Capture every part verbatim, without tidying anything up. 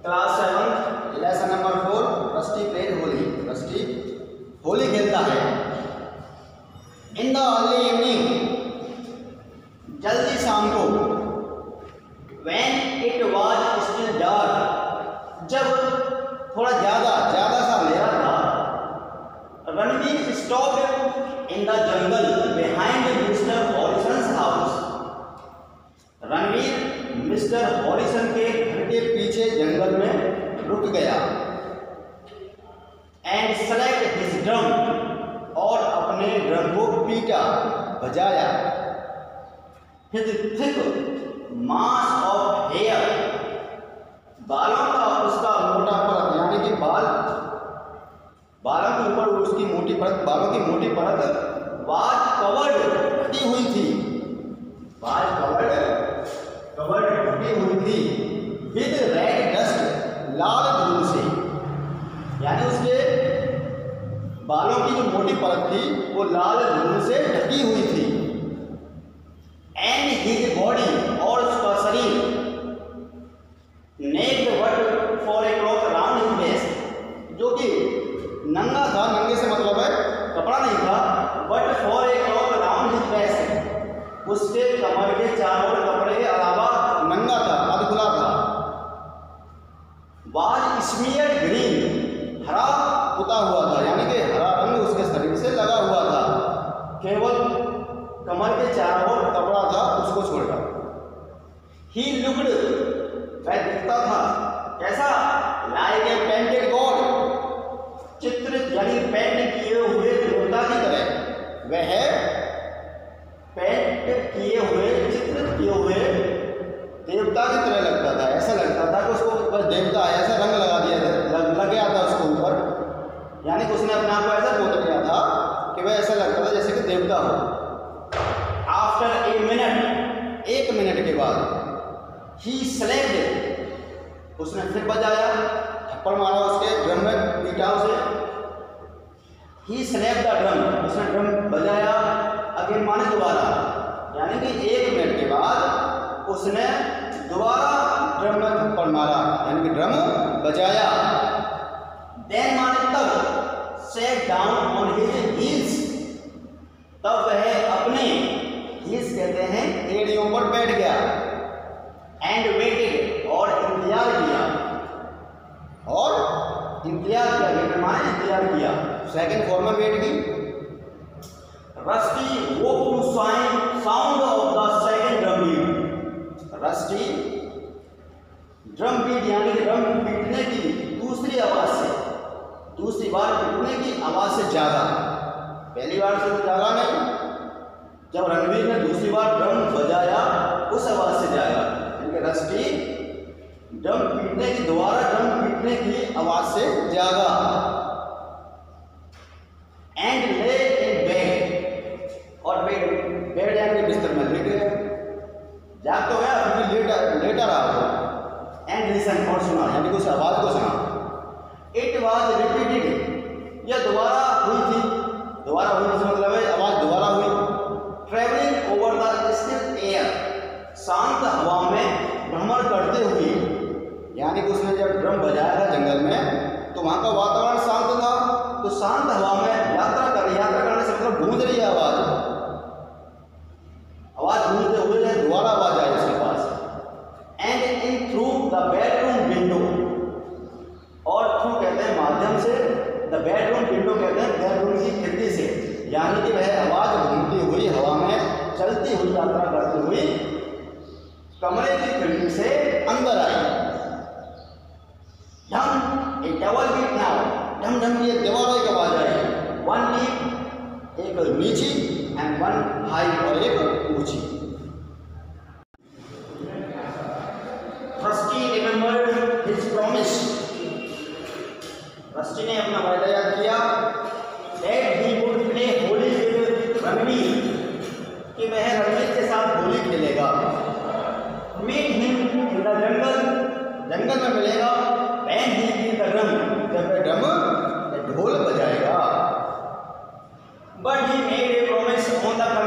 Class seven lesson number four. Rusty plays Holi. Rusty Holi खेलता है। In the early evening, जल्दी शाम को। When it was still dark, जब थोड़ा ज्यादा ज्यादा सा अंधेरा था। Ranveer stopped in the jungle behind Mr Harrison's house. Ranveer Mr Harrison के घर के पीछे जंगल में रुक गया। एंड सेलेक्ट हिज ड्रम, और अपने ड्रम को पीटा, बजाया। His thick mass of hair, बालों का उसका मोटा परत, यानी कि बाल बालों के ऊपर उसकी मोटी परत, बालों की मोटी परत वाज कवर्ड, ढकी हुई थी। वाज कवर्ड कवर्ड ढकी हुई थी विद रेड डस्ट, लाल धूल से। यानी उसके बालों की जो मोटी परत थी वो लाल धूल से ढकी हुई थी। एंड हिज बॉडी, और उसका शरीर, naked but for a cloth round his waist, जो कि नंगा था। नंगे से मतलब है कपड़ा नहीं था, but for a cloth round his waist, उसके कमर के चारों ओर कपड़े के अलावा नंगा था, अधखुला था। वाज स्मियर्ड ग्रीन, हरा पुता हुआ था, यानी कि हरा रंग उसके शरीर से लगा हुआ था। केवल कमर के चारों ओर कपड़ा था, उसको छोड़कर। ही लुक्ड, वह दिखता था कैसा? लाइक ए पेंटेड गॉड, चित्रित यानी पेंट किए हुए देवता की तरह। वह पेंट किए हुए, चित्रित किए हुए देवता की तरह लगता था। ऐसा लगता था कि उसको बस देवता है, ऐसा रंग लगा दिया था, लग, लग गया था उसको ऊपर। यानी कि उसने अपने आप को ऐसा पोत लिया था कि वह ऐसा लगता था जैसे कि देवता हो। आफ्टर ए मिनट, एक मिनट के बाद, ही स्लेप्ड, उसने फिर बजाया, थप्पड़ मारा उसके ड्रम में, पीटा उसे। ही स्लेप्ड द ड्रम, उसने ड्रम बजाया। अगेन माने दोबारा, यानी कि एक मिनट के बाद उसने दोबारा ड्रम में थप्पड़ मारा, यानी कि ड्रम बजाया। देन माने तब, set down on his heels, तब वह अपने हील्स कहते हैं एड़ियों पर बैठ गया। एंड वेटेड, और इंतजार किया, और इंतजार किया, वेट माने इंतजार किया, सेकंड फॉर्म में वेट की। Rusty woke to sound of the second drum beat, Rusty drum beat यानी ड्रम पीटने की दूसरी आवाज से, दूसरी बार पीटने की आवाज से जागा। पहली बार से तो जागा नहीं, जब रणवीर ने दूसरी बार ड्रम बजाया उस आवाज से जागा। यानी रस्टी ड्रम पीटने की, दोबारा ड्रम पीटने की आवाज से जागा। एंड ले इन बेड, और बेड बेड यानी बिस्तर में लेट गया। जाग तो गया फिर लेटा लेटा रहा वो। एंड लिसन, और सुना, यानी कि उस आवाज को सुना। इट वाज रिपीटेड, यह दोबारा हुई थी, दोबारा हुई थी मतलब है आवाज दोबारा हुई। Travelling over the still air, शांत हवा में भ्रमण करते हुए। यानी कि उसने जब ड्रम बजाया था जंगल में तो वहाँ का वातावरण शांत था, तो शांत हवा में यात्रा कर यात्रा करने से मतलब गूंज रही है आवाज, आवाज गूंजते हुए दोबारा आवाज आई उसके पास। And in through the bedroom window, और थ्रू कहते हैं माध्यम से, द बेडरूम विंडो कहते हैं बेडरूम की खिड़की से। यानी कि वह आवाज घूमती हुई हवा में चलती हुई यात्रा करती हुई कमरे की खिड़की से अंदर आई। ढम ए डबल बीट नाउ, ढम ढम की दीवार एक आवाज आई। वन डीप, एक नीची, एंड वन हाई, और एक ऊंची। Rusty remembered his promise, Rusty ने अपना वादा याद किया। That he would play Holi with Ranveer, कि वह रणवीर के साथ होली खेलेगा। Meet him in the jungle, जंगल में मिलेगा। And he beat the drum, जब वह ड्रम ढोल बजाएगा। But he made a promise on the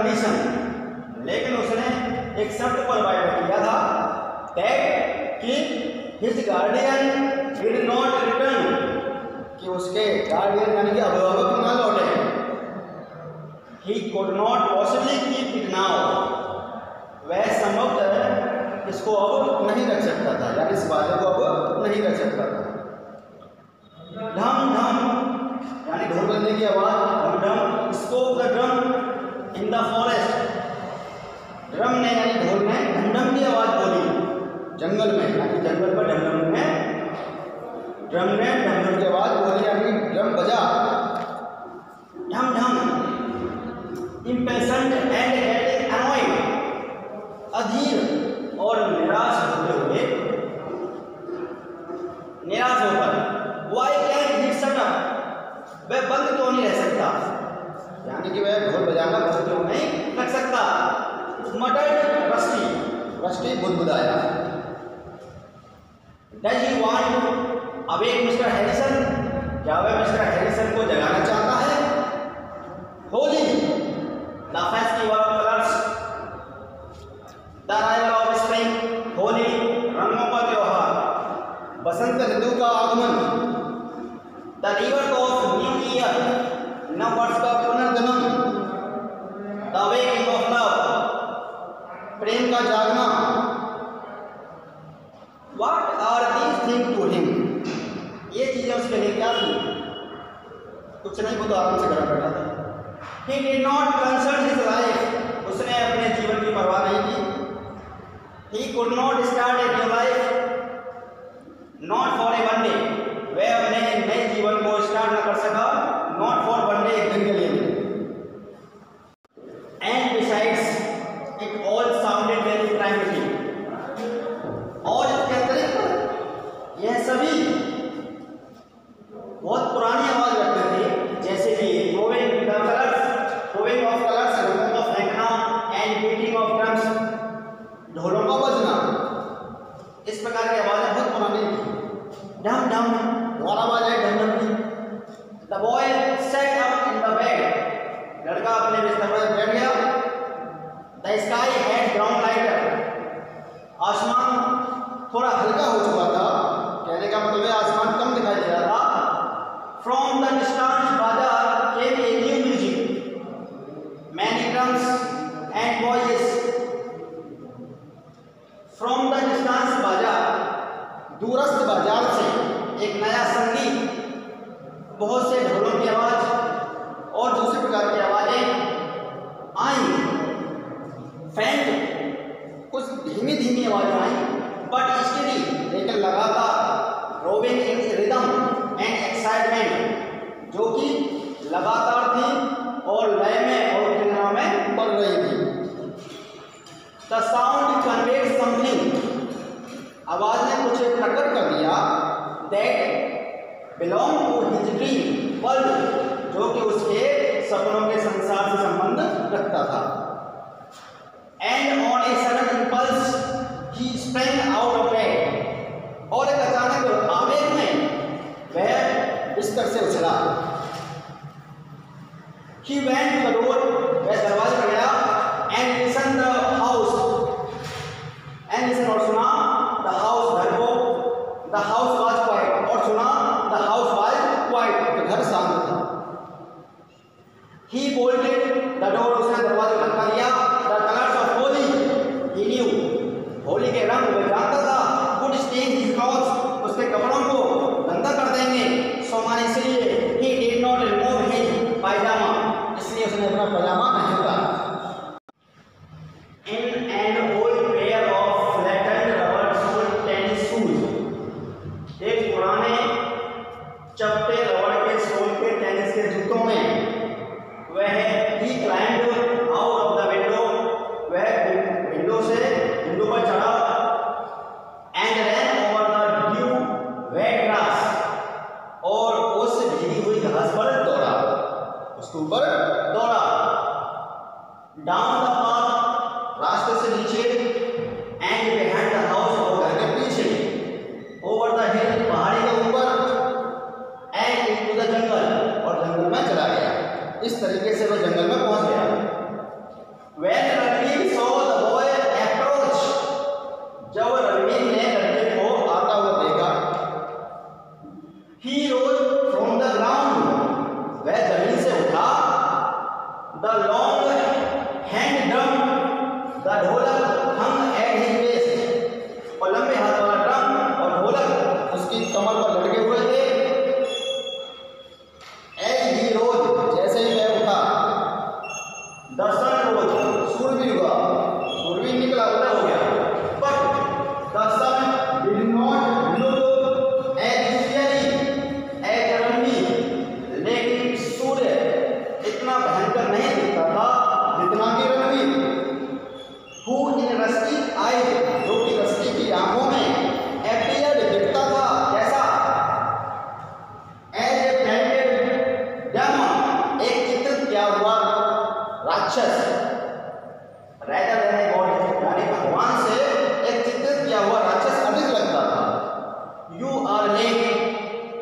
condition, लेकिन उसने एक शर्त पर वायदा किया था, दैट कि his guardian did not return, कि उसके गार्डियन यानी कि अभिभावक ना लौटे। He could not possibly keep it now, वह संभवतः इसको अब नहीं रख सकता था, यानी इस वादे को अब नहीं रख सकता था। ढम ढम यानी ढोल बजने की आवाज, ढम ढम spoke the drum in the forest, drum ने यानी ढोल ने ढम ढम की आवाज बोली जंगल में, यानी जंगल पर ढम ढम ने ड्रम ने ढम ढम की आवाज बोली, यानी ड्रम बजा। ढम ढम इम्पेशेंट एंड गेटिंग अनॉयड, अधीर और निराश होते हुए, निराश होकर, why can he shut up, वह बंद क्यों नहीं रह सकता, यानी कि वह ढोल बजाना बंद क्यों नहीं रख सकता। मटर्ड रस्टी, रस्टी बुदबुदाया। Does he want to awake Mr Harrison, क्या वह मिस्टर हैरिसन को जगाना चाहता है। Holi the festival of colours, the arrival of spring, Holi रंगों का त्योहार, बसंत ऋतु का आगमन। द रिवर्स ऑफ न्यू ईयर, नव वर्ष का पुनर्जन्म। द अवेकिंग ऑफ लव, प्रेम का जागना। What are these things to him, ये चीजें उसके लिए क्या थी, कुछ नहीं, वो तो आराम से घर बैठा था। He did not concern his life, उसने अपने जीवन की परवाह नहीं की। He could not start a new life, not for a one day, वह अपने नए जीवन को स्टार्ट न कर सका, not for one day, एक दिन के लिए। And besides, it all sounded very primitive, और इसके अतिरिक्त यह सभी बहुत पुरानी आवाज रखते थे, जैसे कि moving the colors, moving of colors, rhythm of फेंकना and beating of drums, ढोलों का बजना, इस प्रकार की आवाजें बहुत पुरानी थी। ढम ढम और आवाज है ढम ढम की। The boy sat up in the bed, लड़का अपने बिस्तर पर बैठ गया। The sky had grown lighter, आसमान थोड़ा हल्का हो चुका था, कहने का मतलब है आसमान कम दिखाई दे रहा था। From the distant बाजार came a new music, many drums and voices. From the distant बाजार, दूरस्थ बाजार से एक नया संगीत, बहुत से ढोलों की आवाज और दूसरे प्रकार की आवाजें आई। फैंट कुछ धीमी धीमी आवाजें आई, बट स्टडी लेकिन लगातार, roving in rhythm and excitement, जो कि लगातार थी और लय में और उत्तेजना में बढ़ रही थी। द साउंड कन्वेड समथिंग, आवाज ने कुछ प्रकट कर दिया, that belong to his dream world, जो कि उसके सपनों के संसार से संबंध रखता था। And on a sudden impulse he sprang out of bed, और एक अचानक आवेग में वह बिस्तर से उछला। He went to the door, वह दरवाजे पर गया। And listen the house, and listen और सुना, द हाउस घर को, द हाउस वाज क्वाइट, और सुना द हाउस वाज क्वाइट, घर शांत था। ही बोल्टेड द डोर, उसने दरवाजा खटका दिया। The colours of Holi he knew, होली के रंग वह जानता था। गुड स्टेन हिज क्लॉथ्स, उसके कपड़ों को गंदा कर देंगे। सो माने इसलिए he did not remove his pyjama, इसलिए उसने अपना पजामा नहीं उतारा। In an old pair of flattened rubber soled tennis shoes, एक पुराने चपटे रबड़ के सोल के टेनिस के जूतों में वह he climb out of the window, वह विंडो से विंडो पर चढ़ा।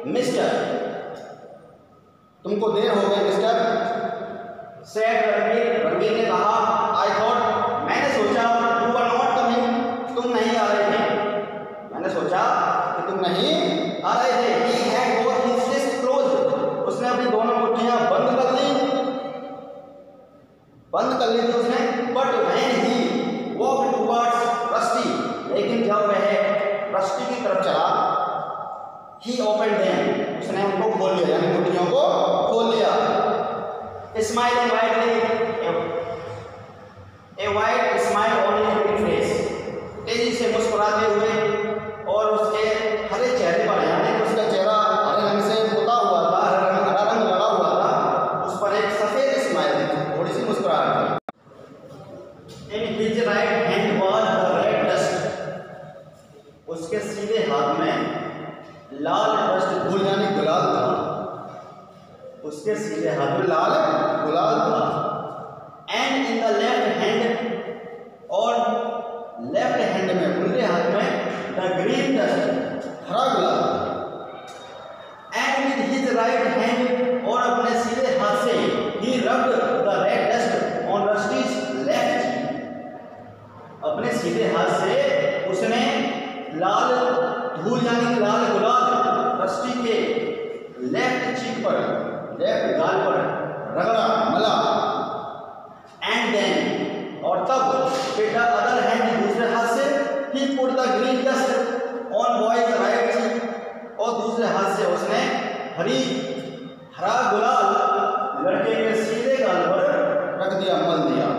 मिस्टर, तुमको देर हो गई मिस्टर। सेड रणवीर, रणवीर ने कहा आई थॉट, मैंने सोचा यू वर नॉट कमिंग, तुम नहीं आ रहे थे। मैंने सोचा कि तुम नहीं आ रहे थे। He had both his fists closed, उसने अपनी दोनों मुट्ठियां बंद कर ली, बंद कर ली थी उसने। But when he walked towards Rusty, लेकिन जब वह रस्टी की तरफ चला, he opened them, उसने उनको खोल लिया, यानी मुट्ठियों को खोल लिया। Smiling widely, a wide smile on his pretty face, तेजी से मुस्कुराते हुए और उसके हरे चेहरे पर, यानी उसका चेहरा हरे रंग से पोता हुआ था, हरा रंग हरा रंग लगा हुआ था, उस पर एक सफेद स्माइल थी, थोड़ी सी मुस्कुराहट थी। In his right hand was the red dust, उसके सीधे हाथ में लाल डस्ट धूल यानी गुलाल था, उसके सीधे हाथ में लाल गुलाल था। And in the left hand, और लेफ्ट हैंड में उल्टे हाथ में द ग्रीन डस्ट, हरा गुलाल। And with his right hand, और अपने सीधे हाथ से he rubbed the red dust on Rusty's left cheek, अपने सीधे हाथ से उसने लाल धूल यानी लाल गुलाल रस्टी के लेफ्ट चीक पर, लेफ्ट गाल पर रगड़ा, मला। एंड देन, और तब विद द अदर हैंड, दूसरे हाथ से he put the green dust on boy's right cheek, और दूसरे हाथ से उसने हरी हरा गुलाल लड़के के सीधे गाल पर रख दिया, मल दिया।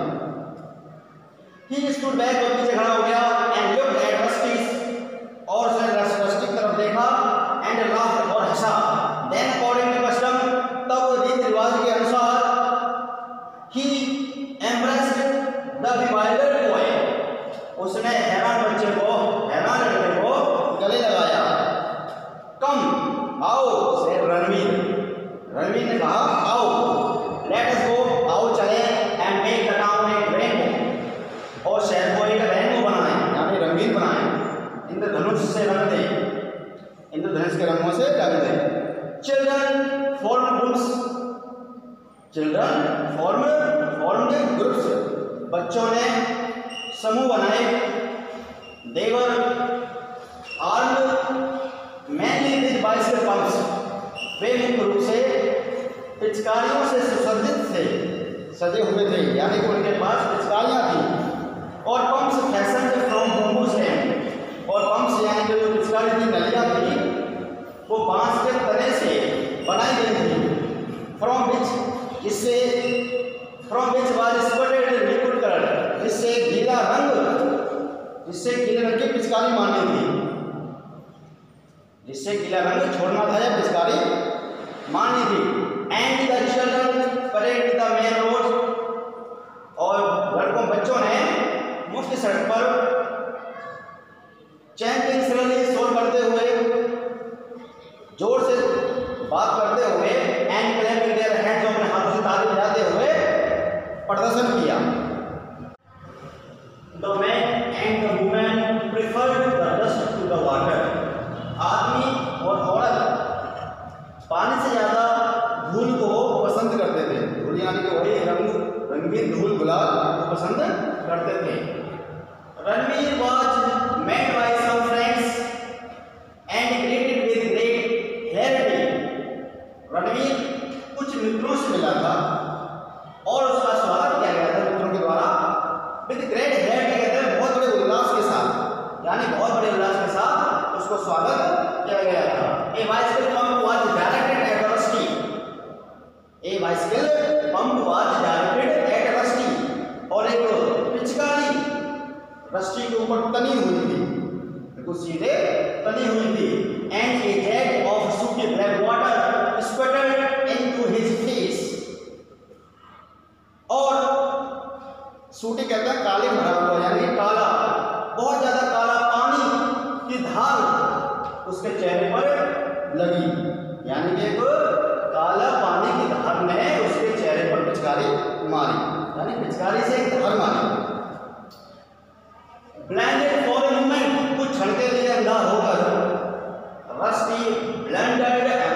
ही स्टूड बैक, और पीछे खड़ा हो गया। एंड लुक्ड एट रस्टी, और उसने रस्टी की तरफ देखा। एंड लाफ्ड, और हंसा। देन अकॉर्डिंग टू कस्टम, तब रीति रिवाज के अनुसार he embraced the bewildered boy, उसने हैरान बच्चे को, हैरान लड़के को गले लगाया। कम, आओ, सेड रणवीर, रणवीर ने कहा आओ। लेट अस गो, आओ चले। And make the town a rainbow, और शहर को एक रेनबो बनाएं, यानी रंगीन बनाएं। इंद्रधनुष से रंग दे, इंद्रधनुष के रंगों से रंग दे। Children form groups, children form formed groups, बच्चों ने समूह बनाए। They armed mainly with bicycle pumps, वे मुख्य रूप से पिचकारियों से सुसज्जित थे, सजे हुए थे, यानी कि उनके पास पिचकारियां थी। और pumps fashion from bamboo stand, और पंप्स यानी कि जो पिचकारी थी, नलियां थी, वो बांस के तने से बनाई गई थी। फ्रॉम विच, जिससे from which was spurted liquid colour, जिससे गीला रंग, जिससे गीले रंग की पिचकारी मारनी थी, जिससे गीला रंग छोड़ना था या पिचकारी मारनी थी। And the children parade the main road, और लड़कों बच्चों ने मुख्य सड़क पर चैंपिंग श्रेणी शोर करते हुए, जोर से बात करते हुए, एंड क्लैपिंग देयर हैंड्स, अपने हाथों से ताली बजाते हुए प्रदर्शन किया। The man and the women preferred the dust to the water, आदमी और औरत पानी से ज्यादा धूल को पसंद करते थे। धूल यानी कि वही रंग रंगीन धूल गुलाल को पसंद करते थे। Ranveer was met by some friends and greeted with great hilarity, Ranveer कुछ मित्रों से मिला था और उसका स्वागत किया गया था मित्रों के द्वारा। विद ग्रेट हिलेरिटी कहते हैं बहुत बड़े उल्लास के साथ, यानी बहुत बड़े उल्लास के साथ उसको स्वागत किया गया था। A bicycle pump was directed at Rusty, a bicycle pump was directed at Rusty, और एक पिचकारी रस्टी के ऊपर तनी हुई थी, बिल्कुल सीधे तनी हुई थी। And a jag of sooty black water spurted into his face, और सूटी कहते हैं काली भरा हुआ, यानी काला, बहुत ज्यादा काला पानी की धार उसके चेहरे पर लगी, यानी कि एक काला पानी की धार ने उसके चेहरे पर पिचकारी मारी, यानी पिचकारी से एक धार मारी। ब्लाइंडेड फॉर अ मोमेंट, कुछ क्षण के लिए अंधा होकर, रस्टी ब्लेंडेड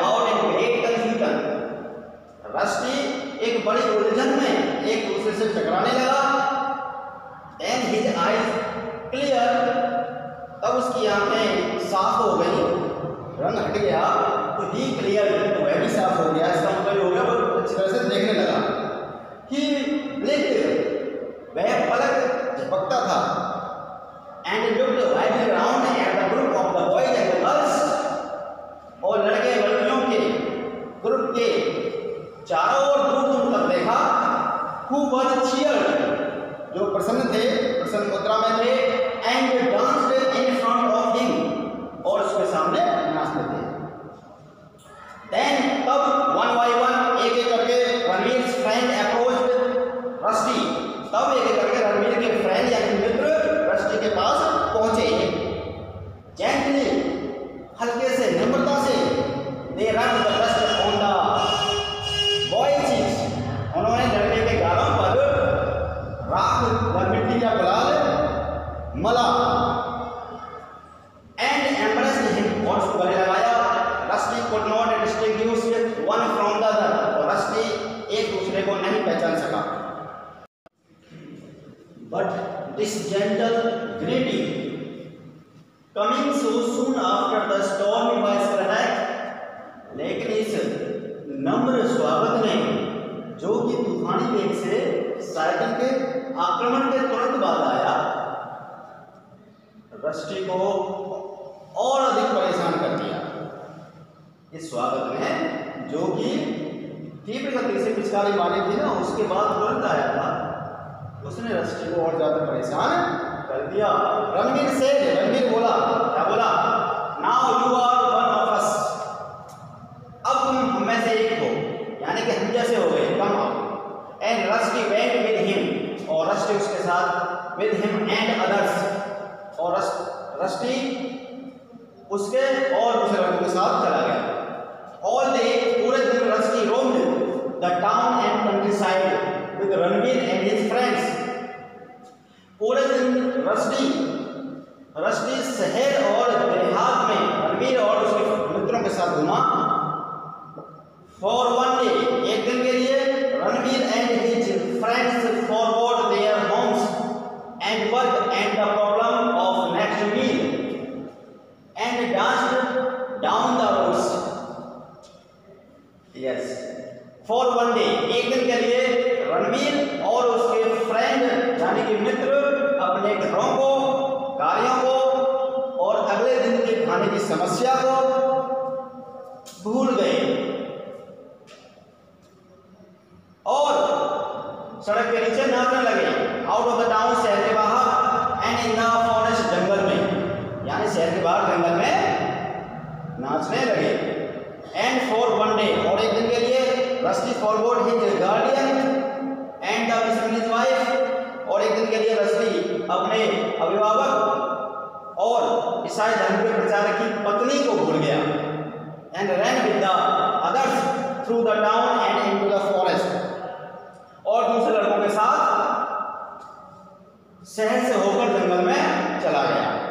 से टकराने लगा। Then his eyes clear, तब उसकी आंखें साफ हो गई, रंग हट गया, तो ही क्लियर, तो वह भी साफ हो गया। इसका मतलब हो गया वो अच्छी तरह से देखने लगा। ही blinked, वह पलक झपकता था। And looked widely around at the group of the boys and the girls, और लड़के लड़कियों के ग्रुप के चारों ओर दूर दूर तक देखा। Who were cheered, जो प्रसन्न थे, प्रसन्न मुद्रा में थे। And danced in front of him, और उसके सामने नाचते थे। Then तब one by one, एक एक करके रणवीर friend approached Rusty, तब एक एक करके रणवीर के फ्रेंड यानी मित्र रस्टी के पास पहुंचे। Gently, हल्के से, नम्रता से, they rubbed the dust on the boy's cheeks, उन्होंने लड़के के गालों पर राख या मिट्टी का गुलाल मला। And embraced him, और उसको गले लगाया। Rusty could not distinguish one from the other, और रस्टी एक दूसरे को नहीं पहचान सका। But this gentle greeting, coming so soon after the stormy bicycle attack, लेकिन इस नम्र स्वागत ने, जो कि तूफानी वेग से साइकिल के आक्रमण के तुरंत बाद आया, रस्टी को और अधिक परेशान कर दिया। इस स्वागत में, जो कि तीव्र गति से पिचकारी मारी थी ना, उसके बाद तुरंत आया था, उसने रस्टी को और ज्यादा परेशान कर दिया। रणवीर से रणवीर बोला, क्या बोला? Now you are one of us, अब तुम हम में से एक हो, यानी कि हम जैसे हो गए, कम आओ। And Rusty went with him, और रस्टी उसके साथ, विद हिम एंड अदर्स, और रस्टी उसके और दूसरे लोगों के साथ चला गया। ऑल डे, पूरे दिन Rusty roamed the town and countryside with Ranveer and his friends, पूरे दिन रस्टी रस्टी शहर और देहात में रणवीर और उसके मित्रों के साथ घुमा। फॉर वन डे, एक दिन के लिए, Ranveer and his friends forward their homes and work and the problem of next meal and danced down the roads. Yes, for one day, एक दिन के लिए रणवीर और उसके फ्रेंड यानी कि मित्र अपने घरों को, कार्यों को और अगले दिन के खाने की समस्या को भूल गए और सड़क के नीचे नाचने लगे। आउट ऑफ द टाउन, शहर के बाहर, एंड इन द फॉरेस्ट, जंगल में, यानी शहर के बाहर जंगल में नाचने लगे। एंड फॉर वन डे, और एक दिन के लिए, Rusty forward his guardian and the missus wife, और एक दिन के लिए रस्टी अपने अभिभावक और ईसाई धर्म के प्रचारक की पत्नी को भूल गया। And ran with the others through the town and into the forest, और दूसरे लड़कों के साथ शहर से होकर जंगल में चला गया।